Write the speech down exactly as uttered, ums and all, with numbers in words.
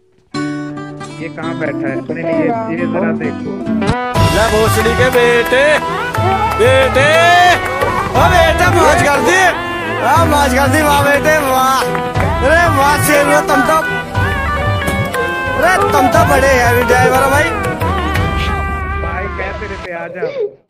ये कहाँ बैठा है? नहीं नहीं, ये ये जरा देखो। ले भोसड़ी के बेटे, बेटे ओ बेटा मौज कर दी, हाँ मौज कर दी वाह बेटे वाह। अरे वाह शेर तुम तो, अरे तुम तो बड़े हैवी ड्राइवर हो भाई। भाई कैसे रहते, आ जा।